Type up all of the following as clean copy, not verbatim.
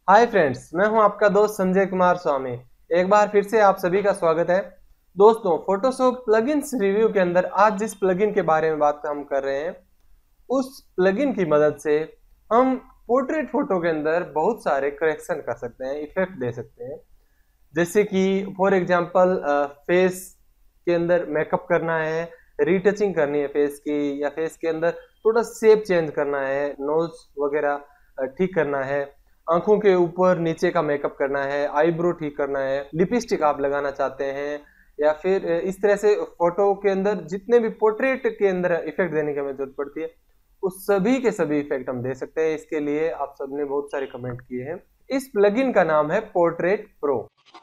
Hi friends, मैं हूं आपका दोस्त संजय कुमार स्वामी। एक बार फिर से आप सभी का स्वागत है। दोस्तों, फोटोशॉप प्लगइन्स रिव्यू के अंदर आज जिस प्लगइन के बारे में बात हम कर रहे हैं, उस प्लगइन की मदद से हम पोर्ट्रेट फोटो के अंदर बहुत सारे करेक्शन कर सकते हैं, इफेक्ट दे सकते हैं। जैसे कि फॉर एग्जांपल फेस के अंदर मेकअप करना है, रीटचिंग करनी है फेस की, या फेस के अंदर थोड़ा शेप चेंज करना है, नोज वगैरह ठीक करना है, आंखों के ऊपर नीचे का मेकअप करना है, आईब्रो ठीक करना है, लिपस्टिक आप लगाना चाहते हैं, या फिर इस तरह से फोटो के अंदर जितने भी पोर्ट्रेट के अंदर इफेक्ट देने की हमें जरूरत पड़ती है, उस सभी के सभी इफेक्ट हम दे सकते हैं। इसके लिए आप सबने बहुत सारे कमेंट किए हैं। इस प्लगइन का नाम है portrait pro.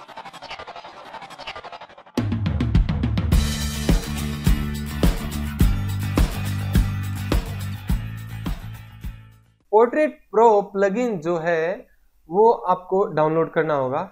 Portrait pro plugin जो है वो आपको डाउनलोड करना होगा।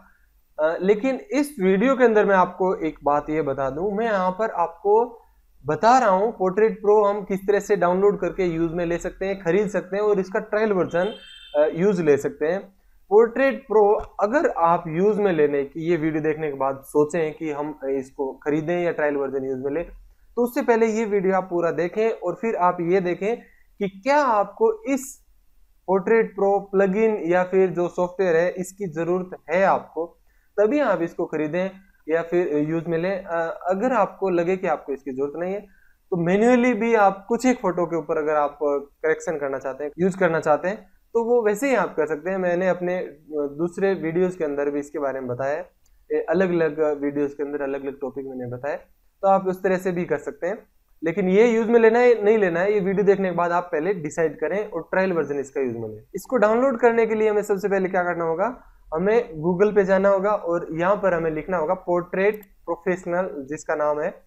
लेकिन इस वीडियो के अंदर मैं आपको एक बात ये बता दूं, मैं यहाँ पर आपको बता रहा हूँ पोर्ट्रेट प्रो हम किस तरह से डाउनलोड करके यूज में ले सकते हैं, खरीद सकते हैं और इसका ट्रायल वर्जन यूज ले सकते हैं। पोर्ट्रेट प्रो अगर आप यूज में लेने की ये वीडियो देखने के बाद सोचें कि हम इसको खरीदें या ट्रायल वर्जन यूज में ले, तो उससे पहले ये वीडियो आप पूरा देखें और फिर आप ये देखें कि क्या आपको इस पोर्ट्रेट प्रो प्लगइन या फिर जो सॉफ्टवेयर है इसकी जरूरत है आपको, तभी आप इसको खरीदें या फिर यूज में लें। अगर आपको लगे कि आपको इसकी जरूरत नहीं है, तो मैन्युअली भी आप कुछ एक फोटो के ऊपर अगर आप करेक्शन करना चाहते हैं, यूज करना चाहते हैं, तो वो वैसे ही आप कर सकते हैं। मैंने अपने दूसरे वीडियोस के अंदर भी इसके बारे में बताया है, अलग अलग वीडियोस के अंदर अलग अलग टॉपिक मैंने बताया, तो आप उस तरह से भी कर सकते हैं। लेकिन ये यूज में लेना है नहीं लेना है, ये वीडियो देखने के बाद आप पहले डिसाइड करें और ट्रायल वर्जन इसका यूज में लें। इसको डाउनलोड करने के लिए हमें सबसे पहले क्या करना होगा, हमें गूगल पे जाना होगा और यहाँ पर हमें लिखना होगा पोर्ट्रेट प्रोफेशनल, जिसका नाम है,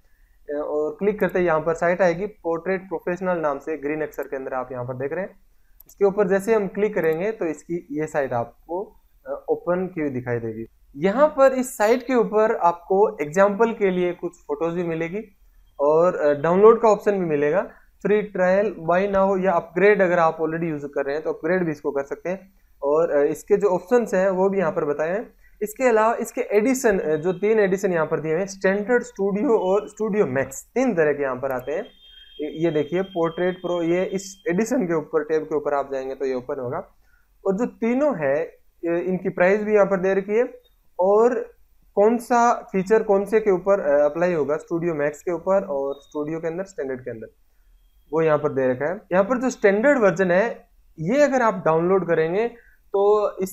और क्लिक करते ही यहाँ पर साइट आएगी पोर्ट्रेट प्रोफेशनल नाम से, ग्रीन अक्षर के अंदर आप यहाँ पर देख रहे हैं। इसके ऊपर जैसे हम क्लिक करेंगे तो इसकी ये साइट आपको ओपन की हुई दिखाई देगी। यहाँ पर इस साइट के ऊपर आपको एग्जाम्पल के लिए कुछ फोटोज भी मिलेगी और डाउनलोड का ऑप्शन भी मिलेगा। फ्री ट्रायल, बाय नाउ या अपग्रेड, अगर आप ऑलरेडी यूज कर रहे हैं तो अपग्रेड भी इसको कर सकते हैं। और इसके जो ऑप्शंस हैं वो भी यहाँ पर बताए हैं। इसके अलावा इसके एडिशन, जो 3 एडिशन यहाँ पर दिए हैं, स्टैंडर्ड, स्टूडियो और स्टूडियो मैक्स, 3 तरह के यहाँ पर आते हैं। ये देखिए पोर्ट्रेट प्रो, ये इस एडिशन के ऊपर टैब के ऊपर आप जाएंगे तो ये ओपन होगा। और जो तीनों है इनकी प्राइस भी यहाँ पर दे रखी है और कौन सा फीचर कौन से के ऊपर अप्लाई होगा, स्टूडियो मैक्स के ऊपर और स्टूडियो के अंदर, स्टैंडर्ड के अंदर, वो यहाँ पर दे रखा है। यहाँ पर जो स्टैंडर्ड वर्जन है, ये अगर आप डाउनलोड करेंगे तो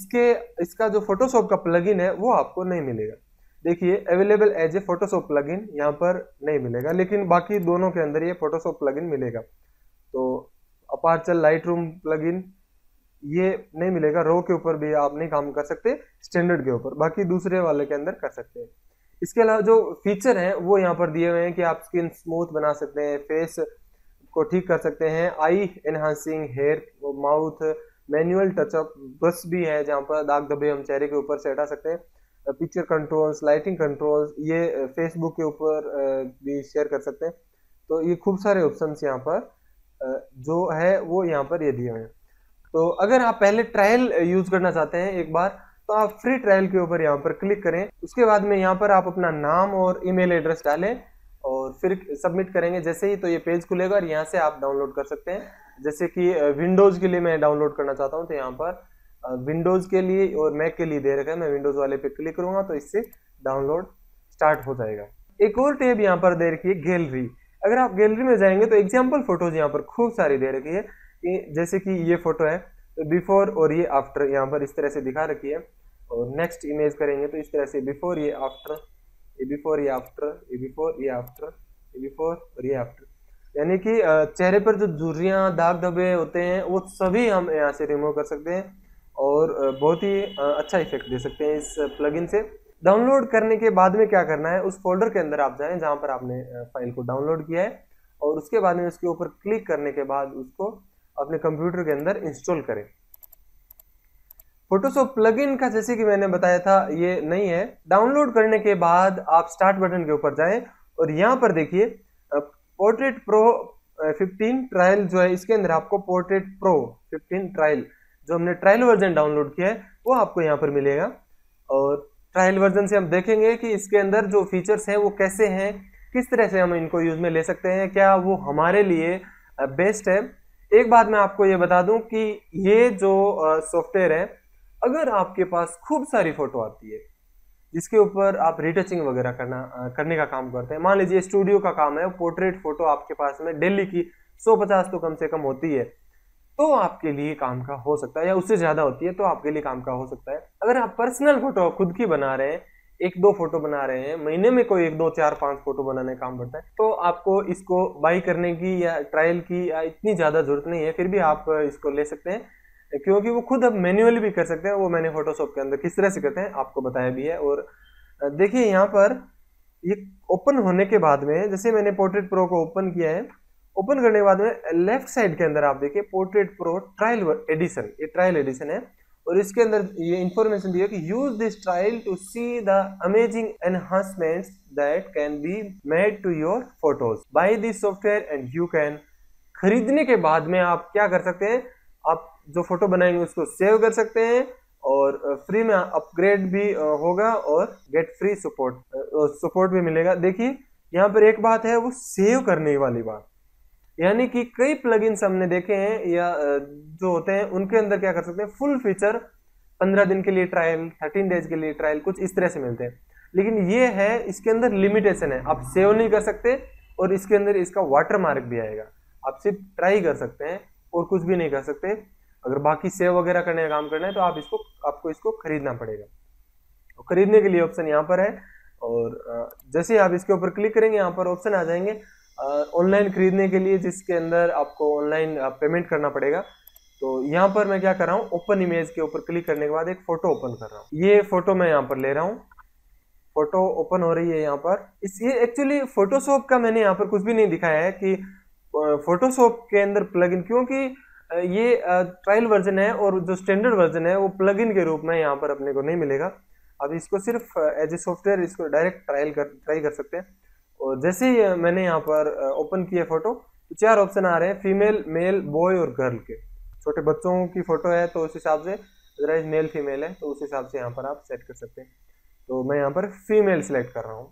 इसका जो फोटोशॉप का प्लगइन है वो आपको नहीं मिलेगा। देखिए available as a Photoshop plugin यहाँ पर नहीं मिलेगा, लेकिन बाकी दोनों के अंदर ये फोटोशॉप प्लगइन मिलेगा। तो अपार्चर लाइटरूम प्लगइन ये नहीं मिलेगा, रो के ऊपर भी आप नहीं काम कर सकते, स्टैंडर्ड के ऊपर, बाकी दूसरे वाले के अंदर कर सकते हैं। इसके अलावा जो फीचर हैं वो यहाँ पर दिए हुए हैं कि आप स्किन स्मूथ बना सकते हैं, फेस को ठीक कर सकते हैं, eye enhancing, hair, mouth, manual touch up, brush भी है जहाँ पर दाग धब्बे हम चेहरे के ऊपर से हटा सकते हैं, पिक्चर कंट्रोल्स, लाइटिंग कंट्रोल्स, ये फेसबुक के ऊपर भी शेयर कर सकते हैं। तो ये खूब सारे ऑप्शंस यहाँ पर जो है वो यहाँ पर ये दिए हुए हैं। तो अगर आप पहले ट्रायल यूज करना चाहते हैं एक बार, तो आप फ्री ट्रायल के ऊपर यहाँ पर क्लिक करें। उसके बाद में यहाँ पर आप अपना नाम और ईमेल एड्रेस डालें और फिर सबमिट करेंगे जैसे ही, तो ये पेज खुलेगा और यहाँ से आप डाउनलोड कर सकते हैं। जैसे कि विंडोज के लिए मैं डाउनलोड करना चाहता हूँ, तो यहाँ पर विंडोज के लिए और मैक के लिए दे रखा है, मैं विंडोज वाले पे क्लिक करूंगा तो इससे डाउनलोड स्टार्ट हो जाएगा। एक और टैब यहाँ पर दे रखी है गैलरी। अगर आप गैलरी में जाएंगे तो एग्जाम्पल फोटोज यहाँ पर खूब सारी दे रखी है, जैसे कि ये फोटो है बिफोर और ये आफ्टर यहाँ पर इस तरह से दिखा रखी है। और नेक्स्ट इमेज करेंगे तो इस तरह से बिफोर, ये आफ्टर, ये बिफोर, ये आफ्टर, ये बिफोर, ये आफ्टर, ये बिफोर और ये आफ्टर, यानी कि चेहरे पर जो झुर्रियाँ, दाग धब्बे होते हैं वो सभी हम यहाँ से रिमूव कर सकते हैं और बहुत ही अच्छा इफेक्ट दे सकते हैं इस प्लगइन से। डाउनलोड करने के बाद में क्या करना है, उस फोल्डर के अंदर आप जाएं जहाँ पर आपने फाइल को डाउनलोड किया है, और उसके बाद में उसके ऊपर क्लिक करने के बाद उसको अपने कंप्यूटर के अंदर इंस्टॉल करें। फोटोशॉप प्लगइन का जैसे कि मैंने बताया था ये नहीं है। डाउनलोड करने के बाद आप स्टार्ट बटन के ऊपर जाएं और यहाँ पर देखिए पोर्ट्रेट प्रो 15 ट्रायल जो है, इसके अंदर आपको पोर्ट्रेट प्रो 15 ट्रायल जो हमने ट्रायल वर्जन डाउनलोड किया है वो आपको यहाँ पर मिलेगा। और ट्रायल वर्जन से हम देखेंगे कि इसके अंदर जो फीचर्स हैं वो कैसे हैं, किस तरह से हम इनको यूज में ले सकते हैं, क्या वो हमारे लिए बेस्ट है। एक बात मैं आपको ये बता दूं कि ये जो सॉफ्टवेयर है, अगर आपके पास खूब सारी फोटो आती है जिसके ऊपर आप रिटचिंग वगैरह करने का काम करते हैं, मान लीजिए स्टूडियो का काम है, पोर्ट्रेट फोटो आपके पास में डेली की 150 तो कम से कम होती है, तो आपके लिए काम का हो सकता है, या उससे ज्यादा होती है तो आपके लिए काम का हो सकता है। अगर आप पर्सनल फोटो खुद की बना रहे हैं, एक दो फोटो बना रहे हैं, महीने में कोई 1 2 4 5 फोटो बनाने का काम पड़ता है, तो आपको इसको बाई करने की या ट्रायल की या इतनी ज्यादा जरूरत नहीं है। फिर भी आप इसको ले सकते हैं, क्योंकि वो खुद अब मैन्युअली भी कर सकते हैं। वो मैंने फोटोशॉप के अंदर किस तरह से करते हैं आपको बताया भी है। और देखिए यहाँ पर ये ओपन होने के बाद में, जैसे मैंने पोर्ट्रेट प्रो को ओपन किया है, ओपन करने के बाद में लेफ्ट साइड के अंदर आप देखिए पोर्ट्रेट प्रो ट्रायल एडिशन, ये ट्रायल एडिशन है। और इसके अंदर ये इंफॉर्मेशन दी है कि use this trial to see the amazing enhancements that can be made to your photos by this software and you can. खरीदने के बाद में आप क्या कर सकते हैं, आप जो फोटो बनाएंगे उसको सेव कर सकते हैं और फ्री में अपग्रेड भी होगा और गेट फ्री सपोर्ट भी मिलेगा। देखिए यहाँ पर एक बात है, वो सेव करने वाली बात, यानी कि कई प्लगइन्स हमने देखे हैं या जो होते हैं उनके अंदर क्या कर सकते हैं, फुल फीचर 15 दिन के लिए ट्रायल, 13 डेज के लिए ट्रायल, कुछ इस तरह से मिलते हैं। लेकिन ये है, इसके अंदर लिमिटेशन है, आप सेव नहीं कर सकते और इसके अंदर इसका वाटर मार्क भी आएगा। आप सिर्फ ट्राई कर सकते हैं और कुछ भी नहीं कर सकते। अगर बाकी सेव वगैरह करने का काम करना है तो आपको इसको खरीदना पड़ेगा। तो खरीदने के लिए ऑप्शन यहाँ पर है, और जैसे ही आप इसके ऊपर क्लिक करेंगे यहाँ पर ऑप्शन आ जाएंगे ऑनलाइन खरीदने के लिए, जिसके अंदर आपको ऑनलाइन पेमेंट करना पड़ेगा। तो यहाँ पर मैं क्या कर रहा हूँ, ओपन इमेज के ऊपर क्लिक करने के बाद एक फोटो ओपन कर रहा हूँ। ये फोटो मैं यहाँ पर ले रहा हूँ, फोटो ओपन हो रही है यहाँ पर। ये एक्चुअली फोटोशॉप का मैंने यहाँ पर कुछ भी नहीं दिखाया है कि फोटोशॉप के अंदर प्लगइन, क्योंकि ये ट्रायल वर्जन है और जो स्टैंडर्ड वर्जन है वो प्लगइन के रूप में यहाँ पर अपने को नहीं मिलेगा। अब इसको सिर्फ एज ए सॉफ्टवेयर इसको डायरेक्ट ट्राई कर सकते हैं। और जैसे ही मैंने यहाँ पर ओपन किया फोटो, तो 4 ऑप्शन आ रहे हैं, फीमेल, मेल, बॉय और गर्ल के। छोटे बच्चों की फोटो है तो उस हिसाब से, अदरवाइज मेल फीमेल है तो उस हिसाब से यहाँ पर आप सेट कर सकते हैं। तो मैं यहाँ पर फीमेल सेलेक्ट कर रहा हूँ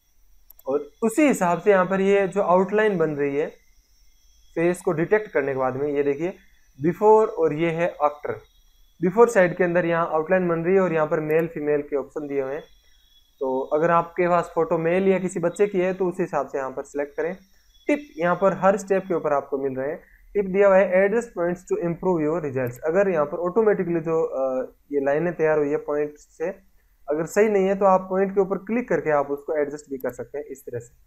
और उसी हिसाब से यहाँ पर ये जो आउटलाइन बन रही है फेस को डिटेक्ट करने के बाद में, ये देखिए बिफोर और ये है आफ्टर। बिफोर साइड के अंदर यहाँ आउटलाइन बन रही है और यहाँ पर मेल फीमेल के ऑप्शन दिए हुए हैं। तो अगर आपके पास फोटो मेल या किसी बच्चे की है तो उस हिसाब से यहाँ पर सिलेक्ट करें। टिप यहाँ पर हर स्टेप के ऊपर आपको मिल रहे हैं। टिप दिया हुआ है, adjust points to improve your results. अगर यहाँ पर ऑटोमेटिकली जो ये लाइनें तैयार हुई है पॉइंट से, अगर सही नहीं है तो आप पॉइंट के ऊपर क्लिक करके आप उसको एडजस्ट भी कर सकते हैं इस तरह से,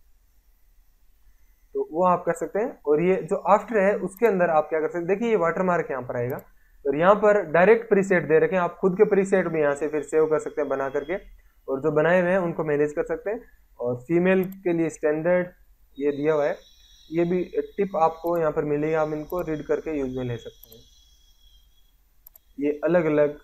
तो वो आप कर सकते हैं। और ये जो आफ्टर है उसके अंदर आप क्या कर सकते हैं, देखिए ये वाटर मार्क यहाँ पर आएगा और यहाँ पर डायरेक्ट प्रीसेट दे रखे हैं। आप खुद के प्रीसेट भी यहाँ से फिर सेव कर सकते हैं बना करके, और जो बनाए हुए हैं उनको मैनेज कर सकते हैं। और फीमेल के लिए स्टैंडर्ड ये दिया हुआ है, ये भी टिप आपको यहाँ पर मिलेगी, आप इनको रीड करके यूज में ले सकते हैं। ये अलग अलग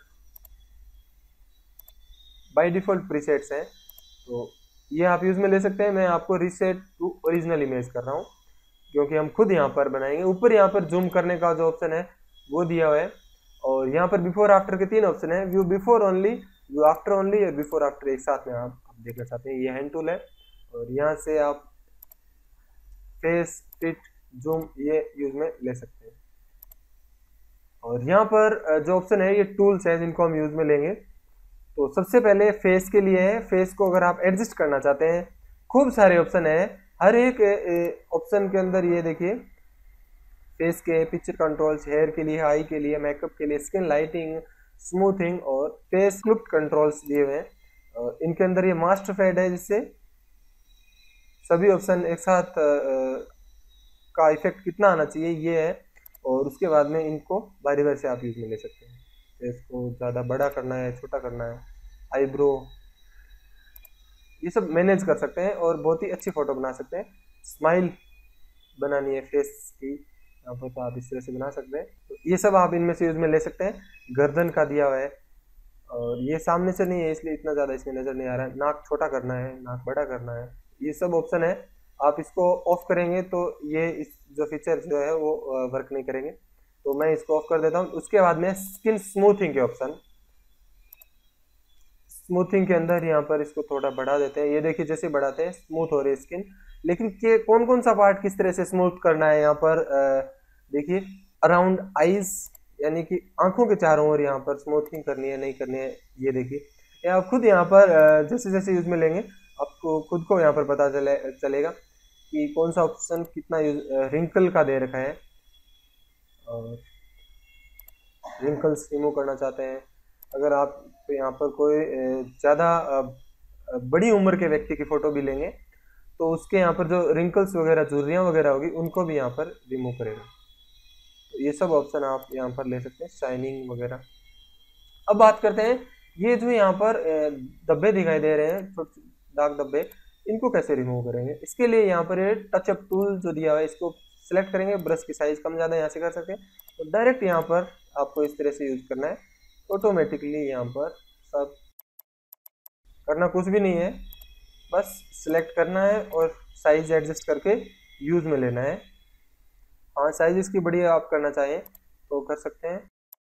बाय डिफॉल्ट प्रीसेट्स हैं, तो ये आप यूज में ले सकते हैं। मैं आपको रीसेट टू ओरिजिनल इमेज कर रहा हूँ क्योंकि हम खुद यहाँ पर बनाएंगे। ऊपर यहाँ पर जूम करने का जो ऑप्शन है वो दिया हुआ है, और यहाँ पर बिफोर आफ्टर के 3 ऑप्शन है, view before only, view after only और बिफोर आफ्टर एक साथ में आप देखना चाहते हैं। ये हैंड टूल है और यहाँ से आप फेस, फिट, जूम ये यूज में ले सकते हैं। और यहाँ पर जो ऑप्शन है ये टूल्स है जिनको हम यूज में लेंगे। तो सबसे पहले फेस के लिए है, फेस को अगर आप एडजस्ट करना चाहते हैं, खूब सारे ऑप्शन है। हर एक ऑप्शन के अंदर ये देखिए फेस के पिक्चर कंट्रोल्स, हेयर के लिए, आई के लिए, मेकअप के लिए, स्किन लाइटिंग, स्मूथिंग और फेस स्क्रिप्ट कंट्रोल्स दिए हुए हैं। इनके अंदर ये मास्टर फेड है जिससे सभी ऑप्शन एक साथ का इफेक्ट कितना आना चाहिए ये है, और उसके बाद में इनको बारी बारी से आप यूज में ले सकते हैं। फेस को ज़्यादा बड़ा करना है, छोटा करना है, आईब्रो, ये सब मैनेज कर सकते हैं और बहुत ही अच्छी फोटो बना सकते हैं। स्माइल बनानी है फेस की, यहाँ पर तो आप इस तरह से बना सकते हैं। तो ये सब आप इनमें से यूज में ले सकते हैं। गर्दन का दिया हुआ है और ये सामने से नहीं है इसलिए इतना ज़्यादा इसमें नज़र नहीं आ रहा है। नाक छोटा करना है, नाक बड़ा करना है, ये सब ऑप्शन है। आप इसको ऑफ करेंगे तो ये इस जो फीचर जो है वो वर्क नहीं करेंगे। तो मैं इसको ऑफ कर देता हूँ। उसके बाद में स्किन स्मूथिंग के ऑप्शन, स्मूथिंग के अंदर यहाँ पर इसको थोड़ा बढ़ा देते हैं। ये देखिए जैसे बढ़ाते हैं स्मूथ हो रही है स्किन। लेकिन के कौन कौन सा पार्ट किस तरह से स्मूथ करना है यहाँ पर देखिए, अराउंड आईज यानी कि आंखों के चारों ओर यहाँ पर स्मूथिंग करनी है नहीं करनी है, ये देखिए। या आप खुद यहाँ पर जैसे जैसे यूज में लेंगे आपको खुद को यहाँ पर पता चलेगा कि कौन सा ऑप्शन कितना यूज रिंकल का दे रखा है। और रिंकल्स रिमूव करना चाहते हैं, अगर आप तो यहाँ पर कोई ज़्यादा बड़ी उम्र के व्यक्ति की फ़ोटो भी लेंगे तो उसके यहाँ पर जो रिंकल्स वगैरह झुर्रियाँ वगैरह होगी उनको भी यहाँ पर रिमूव करेगा। तो ये सब ऑप्शन आप यहाँ पर ले सकते हैं, शाइनिंग वगैरह। अब बात करते हैं ये जो यहाँ पर धब्बे दिखाई दे रहे हैं, छोटे दाग धब्बे, इनको कैसे रिमूव करेंगे। इसके लिए यहाँ पर ये टच अप टूल जो दिया हुआ है इसको सिलेक्ट करेंगे। ब्रश की साइज कम ज़्यादा यहाँ से कर सकते हैं। तो डायरेक्ट यहाँ पर आपको इस तरह से यूज करना है, ऑटोमेटिकली यहाँ पर सब करना कुछ भी नहीं है, बस सिलेक्ट करना है और साइज एडजस्ट करके यूज में लेना है। हाँ, साइज इसकी बड़ी आप करना चाहें तो कर सकते हैं।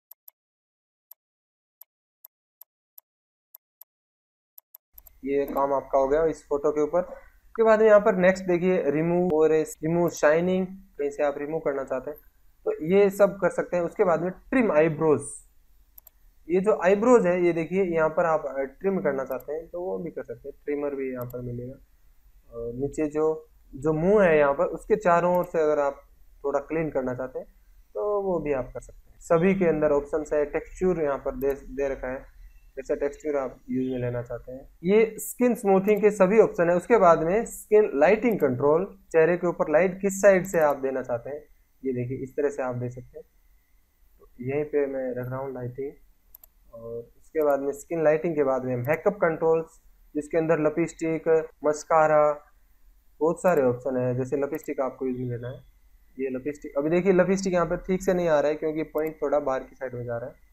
ये काम आपका हो गया इस फोटो के ऊपर। उसके बाद यहाँ पर नेक्स्ट देखिए रिमूव और रिमूव शाइनिंग, कहीं से आप रिमूव करना चाहते हैं तो ये सब कर सकते हैं। उसके बाद में ट्रिम आईब्रोज, ये जो आईब्रोज है ये देखिए यहाँ पर आप ट्रिम करना चाहते हैं तो वो भी कर सकते हैं, ट्रिमर भी यहाँ पर मिलेगा। और नीचे जो जो मुंह है यहाँ पर उसके चारों ओर से अगर आप थोड़ा क्लीन करना चाहते हैं तो वो भी आप कर सकते हैं। सभी के अंदर ऑप्शन है, टेक्सचर यहाँ पर दे रखा है, जैसा टेक्सचर आप यूज में लेना चाहते हैं। ये स्किन स्मूथिंग के सभी ऑप्शन है। उसके बाद में स्किन लाइटिंग कंट्रोल, चेहरे के ऊपर लाइट किस साइड से आप देना चाहते हैं, ये देखिए इस तरह से आप दे सकते हैं। तो यहीं पे मैं रख रहा हूँ लाइटिंग। और उसके बाद में स्किन लाइटिंग के बाद में मेकअप कंट्रोल्स, जिसके अंदर लिपस्टिक, मस्कारा, बहुत सारे ऑप्शन है। जैसे लिपस्टिक आपको यूज में लेना है, ये लिपस्टिक, अभी देखिए लिपस्टिक यहाँ पर ठीक से नहीं आ रहा है क्योंकि पॉइंट थोड़ा बाहर की साइड में जा रहा है।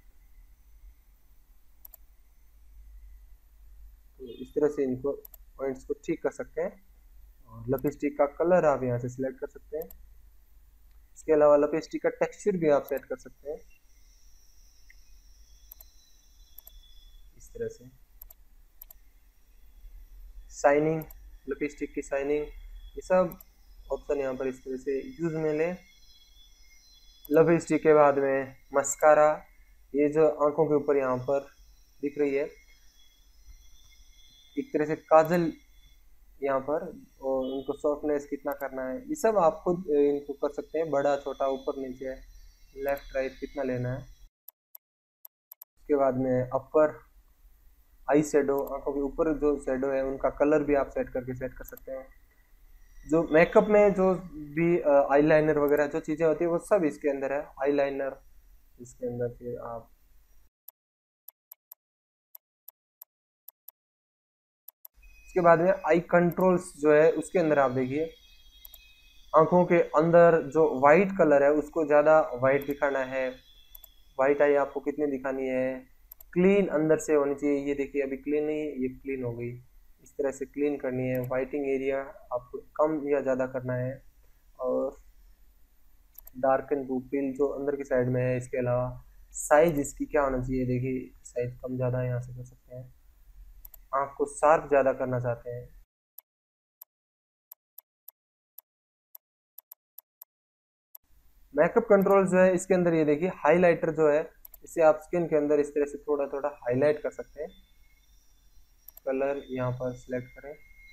तो इस तरह से इनको पॉइंट्स को ठीक कर सकते हैं। और लिपस्टिक का कलर आप यहाँ से सिलेक्ट कर सकते हैं। इसके अलावा लिपस्टिक का टेक्सचर भी आप सेट कर सकते हैं इस तरह से। शाइनिंग, लिपस्टिक की शाइनिंग, ये सब ऑप्शन यहाँ पर इस तरह से यूज में लें। लिपस्टिक के बाद में मस्कारा, ये जो आंखों के ऊपर यहाँ पर दिख रही है एक तरह से काजल यहाँ पर, और इनको सॉफ्टनेस कितना करना है ये सब आप खुद इनको कर सकते हैं, बड़ा छोटा ऊपर नीचे लेफ्ट राइट कितना लेना है। उसके बाद में अपर आई शेडो, आंखों के ऊपर जो शेडो है उनका कलर भी आप सेट कर सकते हैं। जो मेकअप में जो भी आईलाइनर वगैरह जो चीज़ें होती है वो सब इसके अंदर है। आईलाइनर इसके अंदर फिर आप उसके बाद में आई कंट्रोल्स जो है उसके अंदर आप देखिए आंखों के अंदर जो वाइट कलर है उसको ज़्यादा वाइट दिखाना है। वाइट आई आपको कितनी दिखानी है, क्लीन अंदर से होनी चाहिए। ये देखिए अभी क्लीन नहीं है, ये क्लीन हो गई, इस तरह से क्लीन करनी है। वाइटिंग एरिया आपको कम या ज़्यादा करना है। और डार्कन पुपिल जो अंदर की साइड में है। इसके अलावा साइज इसकी क्या होना चाहिए, देखिए साइज कम ज़्यादा यहाँ से कर सकते हैं। आँख को शार्प ज़्यादा करना चाहते हैं, मेकअप कंट्रोल जो है इसके अंदर ये देखिए हाइलाइटर जो है इसे आप स्किन के अंदर इस तरह से थोड़ा थोड़ा हाईलाइट कर सकते हैं। कलर यहाँ पर सिलेक्ट करें,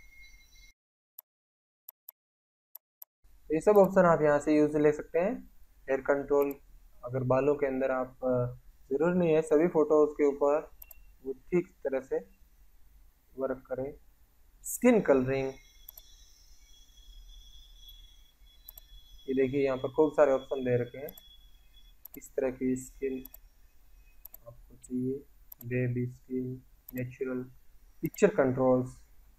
ये सब ऑप्शन आप यहाँ से यूज ले सकते हैं। हेयर कंट्रोल, अगर बालों के अंदर आप जरूर नहीं है सभी फोटोज के ऊपर वो ठीक तरह से वर्क करें। स्किन कलरिंग, ये देखिए यहाँ पर खूब सारे ऑप्शन दे रखे हैं किस तरह की स्किन आपको चाहिए। Baby skin, natural, picture controls,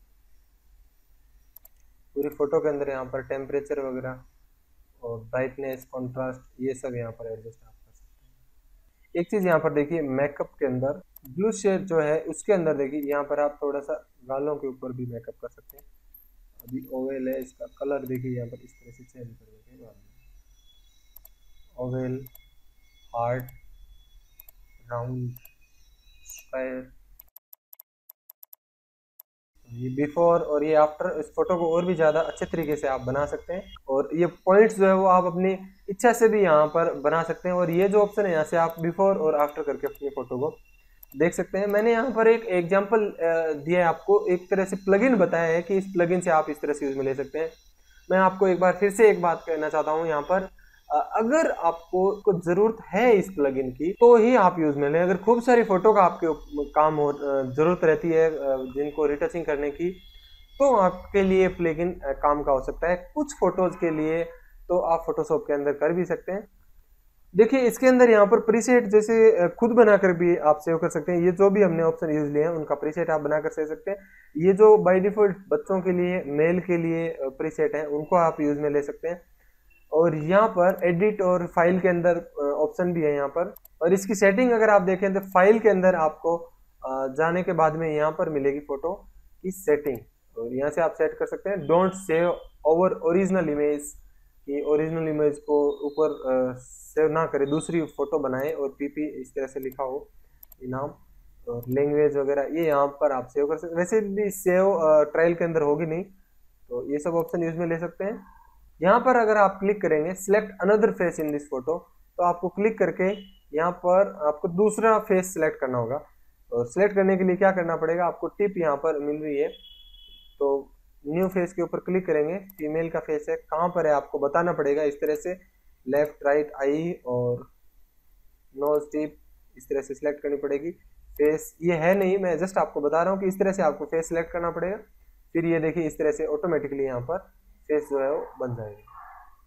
पूरी फोटो के अंदर यहाँ पर टेम्परेचर वगैरह और ब्राइटनेस, कॉन्ट्रास्ट, ये सब यहाँ पर एडजस्ट आप कर सकते हैं। एक चीज़ यहाँ पर देखिए मेकअप के अंदर ब्लू शेड जो है उसके अंदर देखिए यहाँ पर आप थोड़ा सा गालों के ऊपर भी मेकअप कर सकते हैं। अभी ओवेल है, इसका कलर देखिए यहाँ पर इस तरह से चेंज करने के बाद ओवेल, हार्ट, राउंड, स्क्वायर, ये बिफोर और ये आफ्टर, इस फोटो को और भी ज़्यादा अच्छे तरीके से आप बना सकते हैं। और ये पॉइंट्स जो है वो आप अपनी इच्छा से भी यहाँ पर बना सकते हैं। और ये जो ऑप्शन है यहाँ से आप बिफोर और आफ्टर करके अपनी फोटो को देख सकते हैं। मैंने यहाँ पर एक एग्जांपल दिया है आपको, एक तरह से प्लगइन बताया है कि इस प्लगइन से आप इस तरह से यूज में ले सकते हैं। मैं आपको एक बार फिर से एक बात कहना चाहता हूँ यहाँ पर, अगर आपको कुछ जरूरत है इस प्लगइन की तो ही आप यूज में लें। अगर खूब सारी फोटो का आपके काम हो जरूरत रहती है जिनको रिटचिंग करने की, तो आपके लिए प्लगइन काम का हो सकता है। कुछ फोटोज के लिए तो आप फोटोशॉप के अंदर कर भी सकते हैं। देखिए इसके अंदर यहाँ पर प्रीसेट जैसे खुद बनाकर भी आप सेव कर सकते हैं। ये जो भी हमने ऑप्शन यूज लिए हैं उनका प्रीसेट आप बनाकर सेव सकते हैं। ये जो बाय डिफॉल्ट बच्चों के लिए, मेल के लिए प्रीसेट है, उनको आप यूज में ले सकते हैं। और यहाँ पर एडिट और फाइल के अंदर ऑप्शन भी है यहाँ पर। और इसकी सेटिंग अगर आप देखें तो फाइल के अंदर आपको जाने के बाद में यहाँ पर मिलेगी फोटो की सेटिंग, और यहाँ से आप सेट कर सकते हैं don't save over original image, कि ओरिजिनल इमेज को ऊपर सेव ना करे, दूसरी फोटो बनाए और पीपी इस तरह से लिखा हो नाम, और लैंग्वेज वगैरह ये यहाँ पर आप सेव कर सकते हैं। वैसे भी सेव ट्रायल के अंदर होगी नहीं, तो ये सब ऑप्शन यूज में ले सकते हैं। यहाँ पर अगर आप क्लिक करेंगे select another face in this photo, तो आपको क्लिक करके यहाँ पर आपको दूसरा फेस सिलेक्ट करना होगा। और सिलेक्ट करने के लिए क्या करना पड़ेगा, आपको टिप यहाँ पर मिल रही है, तो न्यू फेस के ऊपर क्लिक करेंगे, फीमेल का फेस है, कहाँ पर है आपको बताना पड़ेगा। इस तरह से लेफ्ट राइट आई और नोज टिप इस तरह से सिलेक्ट करनी पड़ेगी। फेस ये है नहीं, मैं जस्ट आपको बता रहा हूँ कि इस तरह से आपको फेस सिलेक्ट करना पड़ेगा। फिर ये देखिए इस तरह से ऑटोमेटिकली यहाँ पर फेस जो है वो बन जाएगा।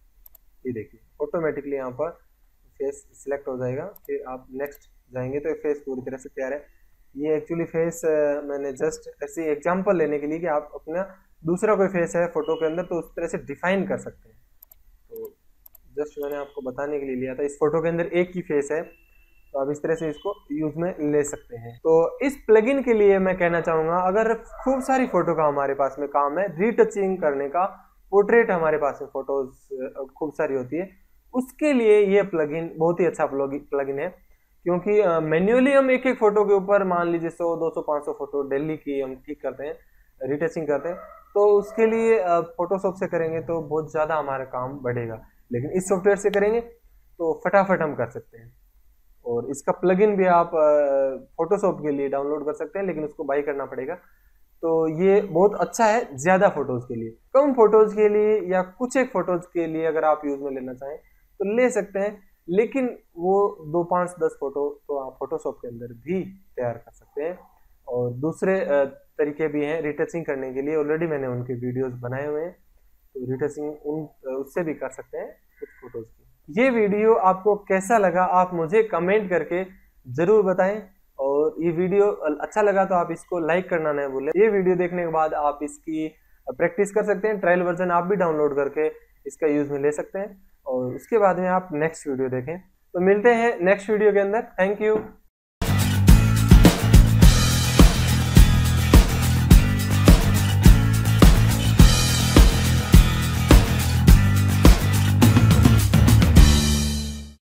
ये देखिए ऑटोमेटिकली यहाँ पर फेस सिलेक्ट हो जाएगा। फिर आप नेक्स्ट जाएंगे तो फेस पूरी तरह से तैयार है। ये एक्चुअली फेस मैंने जस्ट ऐसे एग्जांपल लेने के लिए कि आप अपना दूसरा कोई फेस है फोटो के अंदर तो उस तरह से डिफाइन कर सकते हैं, तो जस्ट मैंने आपको बताने के लिए लिया था। इस फोटो के अंदर एक ही फेस है, तो आप इस तरह से इसको यूज में ले सकते हैं। तो इस प्लगइन के लिए मैं कहना चाहूंगा, अगर खूब सारी फोटो का हमारे पास में काम है, रीटचिंग करने का, पोर्ट्रेट हमारे पास में फोटोज खूब सारी होती है, उसके लिए ये प्लगइन बहुत ही अच्छा प्लगइन है। क्योंकि मैन्युअली हम एक एक फोटो के ऊपर मान लीजिए 100, 200, 500 फोटो डेली की हम ठीक करते हैं, रिटचिंग करते हैं, तो उसके लिए फोटोशॉप से करेंगे तो बहुत ज़्यादा हमारा काम बढ़ेगा। लेकिन इस सॉफ्टवेयर से करेंगे तो फटाफट हम कर सकते हैं। और इसका प्लगइन भी आप फोटोशॉप के लिए डाउनलोड कर सकते हैं, लेकिन उसको बाई करना पड़ेगा। तो ये बहुत अच्छा है ज़्यादा फोटोज़ के लिए। कम फोटोज़ के लिए या कुछ एक फोटोज़ के लिए अगर आप यूज़ में लेना चाहें तो ले सकते हैं, लेकिन वो 2, 5, 10 फोटो तो आप फोटोशॉप के अंदर भी तैयार कर सकते हैं। और दूसरे तरीके भी हैं रिटचिंग करने के लिए, ऑलरेडी मैंने उनके वीडियोस बनाए हुए हैं, तो रिटचिंग उससे भी कर सकते हैं कुछ फोटोज़ की। ये वीडियो आपको कैसा लगा आप मुझे कमेंट करके ज़रूर बताएं। और ये वीडियो अच्छा लगा तो आप इसको लाइक करना नहीं भूलें। ये वीडियो देखने के बाद आप इसकी प्रैक्टिस कर सकते हैं, ट्रायल वर्जन आप भी डाउनलोड करके इसका यूज़ में ले सकते हैं, और उसके बाद में आप नेक्स्ट वीडियो देखें। तो मिलते हैं नेक्स्ट वीडियो के अंदर। Thank you.